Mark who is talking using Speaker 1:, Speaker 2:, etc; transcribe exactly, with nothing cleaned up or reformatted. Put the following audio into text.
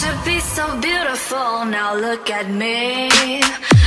Speaker 1: to be so beautiful. Now look at me,